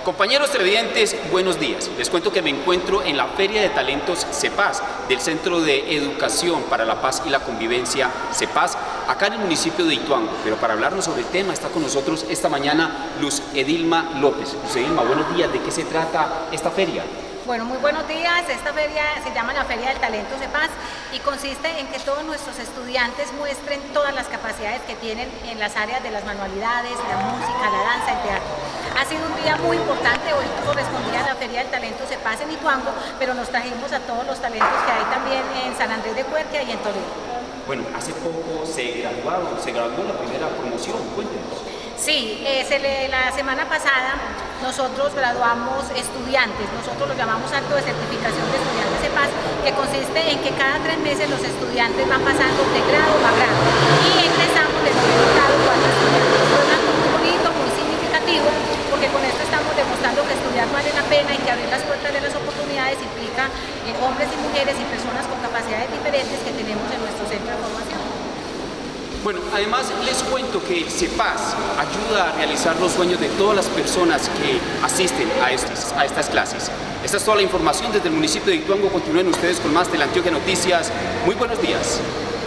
Compañeros televidentes, buenos días. Les cuento que me encuentro en la Feria de Talentos CEPAS del Centro de Educación para la Paz y la Convivencia CEPAS, acá en el municipio de Ituango. Pero para hablarnos sobre el tema está con nosotros esta mañana Luz Edilma López. Luz Edilma, buenos días. ¿De qué se trata esta feria? Bueno, muy buenos días. Esta feria se llama la Feria del Talento CEPAS y consiste en que todos nuestros estudiantes muestren todas las capacidades que tienen en las áreas de las manualidades, la música, la danza, el teatro. Ha sido un día muy importante. Hoy correspondía a la Feria del Talento CEPAS en Ituango, pero nos trajimos a todos los talentos que hay también en San Andrés de Cuerquia y en Toledo. Bueno, hace poco se graduó la primera promoción. Cuéntenos. Sí, la semana pasada nosotros graduamos estudiantes, nosotros lo llamamos acto de certificación de estudiantes CEPAS, que consiste en que cada 3 meses los estudiantes van pasando de grado a grado y egresamos del noveno grado 4 estudiantes. Es algo muy bonito, muy significativo, porque con esto estamos demostrando que estudiar vale la pena y que abrir las puertas de las oportunidades implica hombres y mujeres y personas con capacidades diferentes que tenemos en nuestro centro de formación. Bueno, además les cuento que el CEPAS ayuda a realizar los sueños de todas las personas que asisten a estas clases. Esta es toda la información desde el municipio de Ituango. Continúen ustedes con más de La Antioquia Noticias. Muy buenos días.